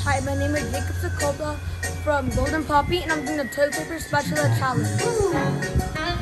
Hi, my name is Jacob Sokopa from Golden Poppy, and I'm doing the toilet paper spatula challenge.